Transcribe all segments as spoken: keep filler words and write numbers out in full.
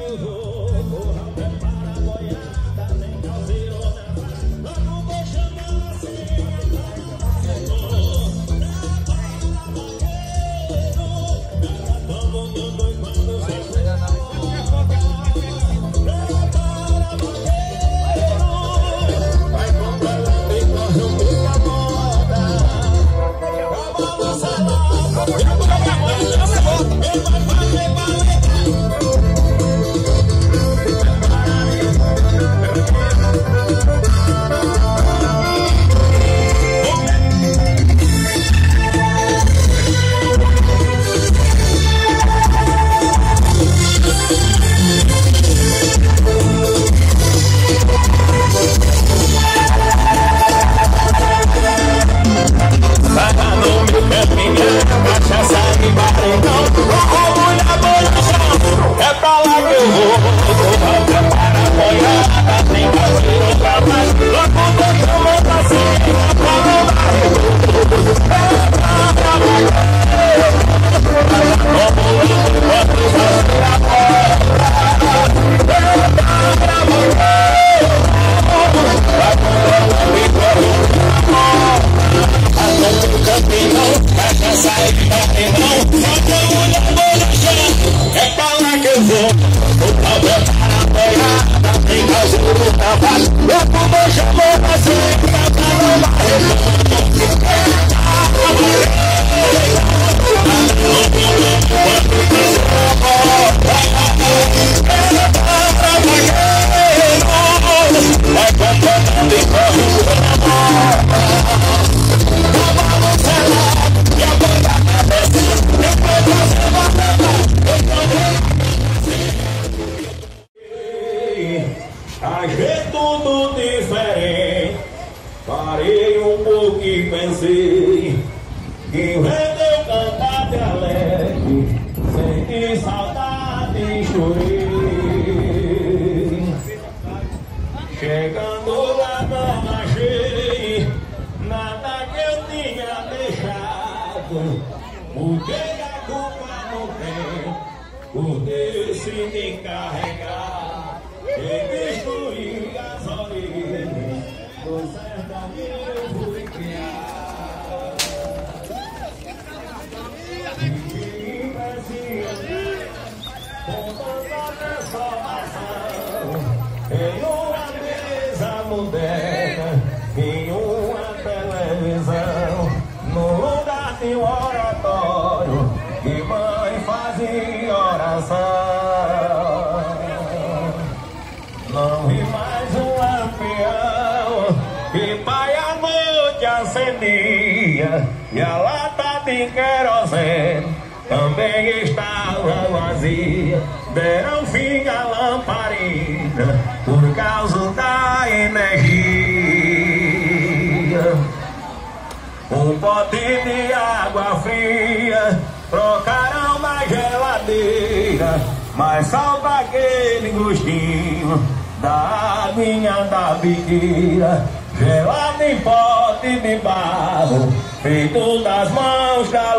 Achei tudo diferente, parei um pouco e pensei que vendeu cantar de alegre, senti saudade e chorei. Chegando lá não achei nada que eu tinha deixado, porque a culpa não tem, por decidi carregar e destruir as origens do sertão que eu fui criar. E parecia com tanta transformação em uma mesa moderna, em uma televisão, no lugar de um oratório que mãe fazia oração. Não vi mais um lampião que pai à noite acendia, e a lata de querosene também estava vazia. Deram fim à lamparina por causa da energia. Um pote de água fria trocaram na geladeira, mas salva aquele gostinho da aguinha da biqueira, gelada em pote de barro, feito das mãos da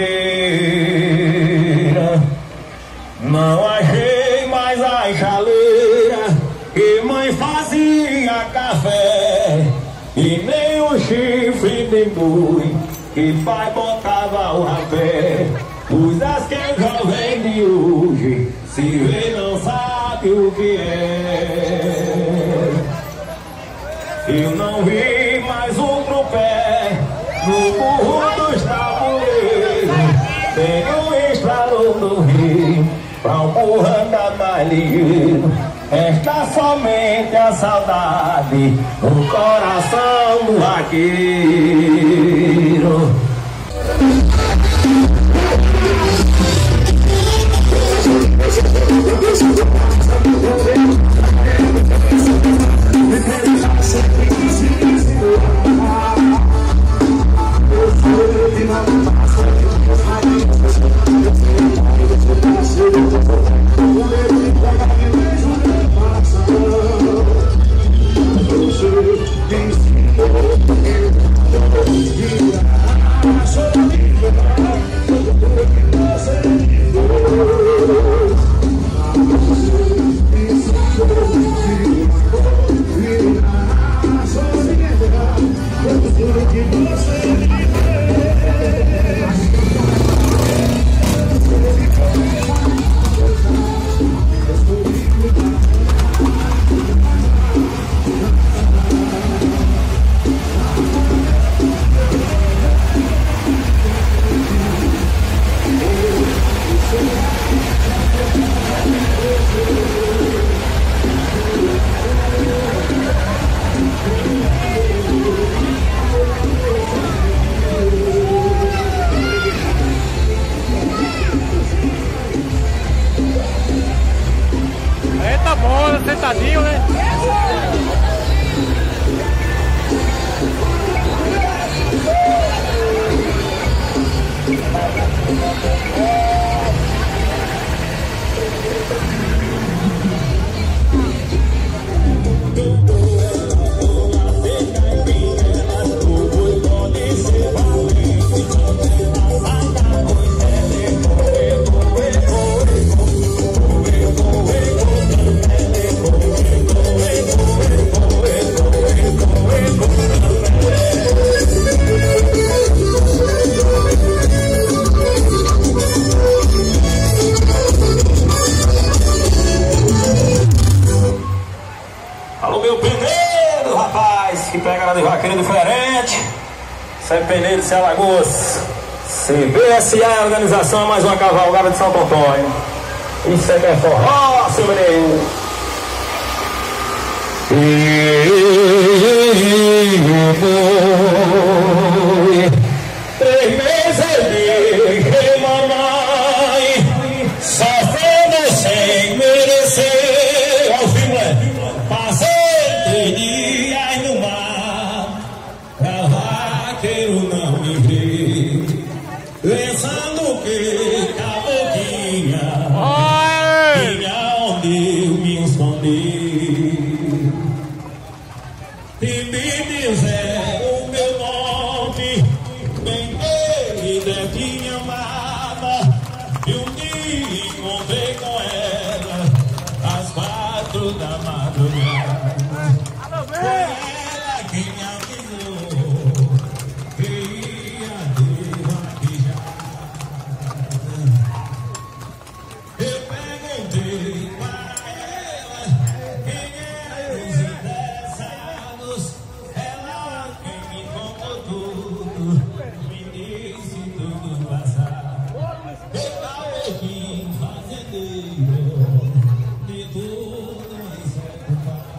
luceira. Não achei mais a chaleira que mãe fazia café, e nem o chifre de boi que pai botava o rapé. Os as que o jovem de hoje se vê não sabe o que é. Eu não vi mais um tropé no burro dos tabuleiros, tem um estralo do rio pra um burro andar mais ligeiro. Resta somente a saudade no coração do vaqueiro. Você sentadinho, né? De vaqueiro diferente, sem peneiro de Alagoas, C B S A, organização, mais uma cavalgada de Santo Antônio. Isso é que é forró, seu menino. Três meses de mamãe, sofrendo sem merecer. Ao fim, né? Passei três dias no mar, vaqueiro não me vê, pensando que caboclinha tinha onde eu me esconder. E me dizer o meu nome, bem querida que me amava, e um dia encontrei com ela às quatro da madrugada. Foi ela quem me avisou que ia de vaquejada. Eu perguntei para ela quem eram os interessados. Ela quem me contou tudo, me disse tudo passado. Eu caboclinho fazendeiro, de tudo isso é culpado.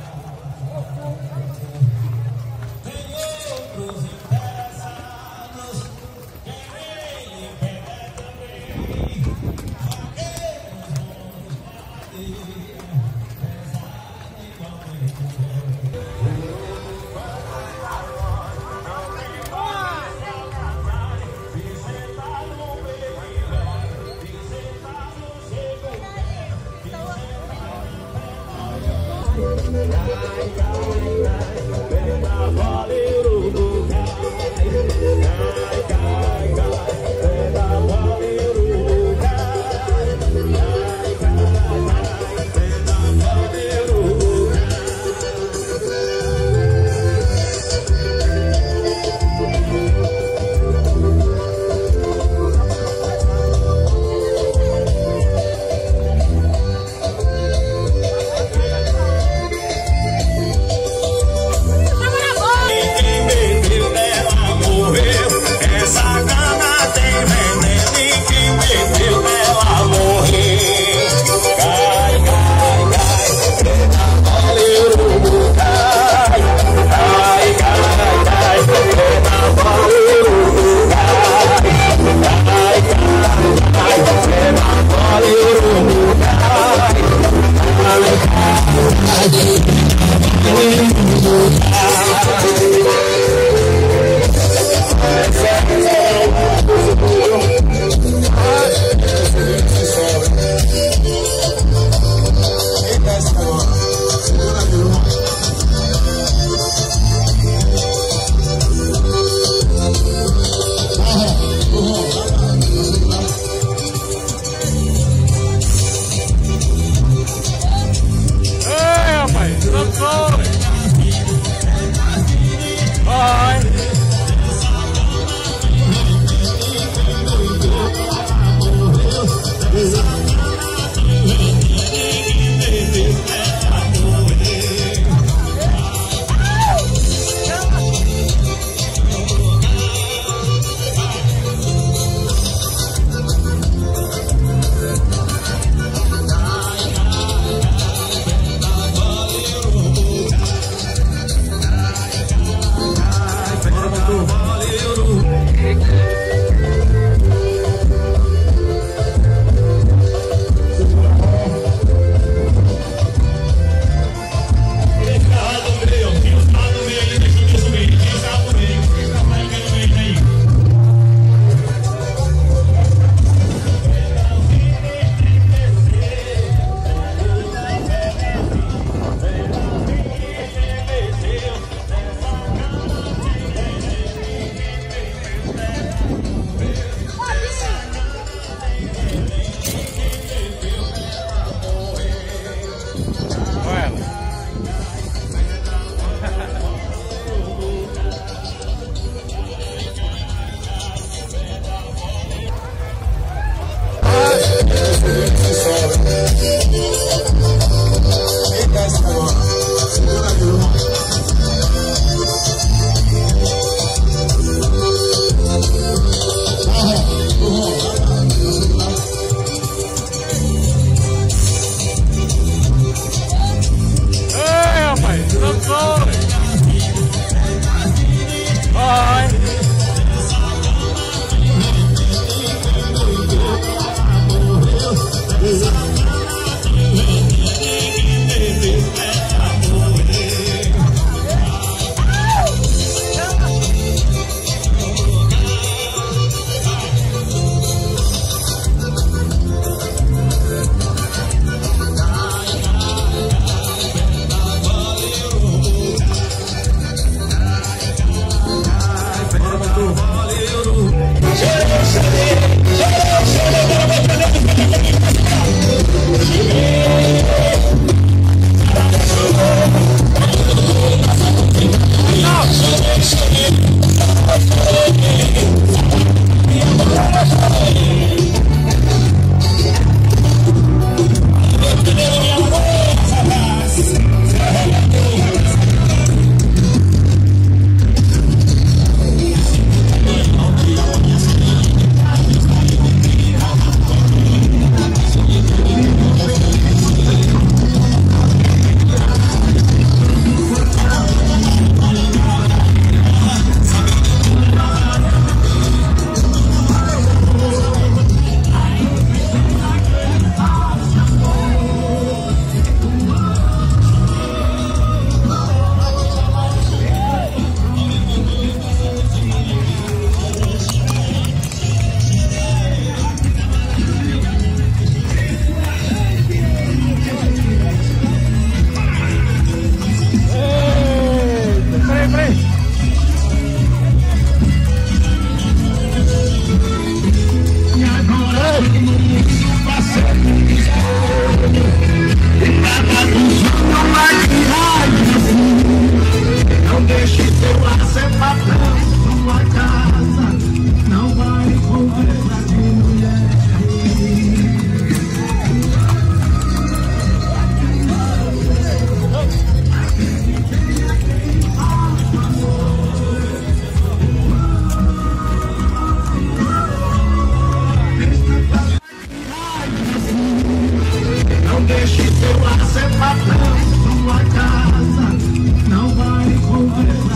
deixe seu arcepatão, sua casa não vai conversar.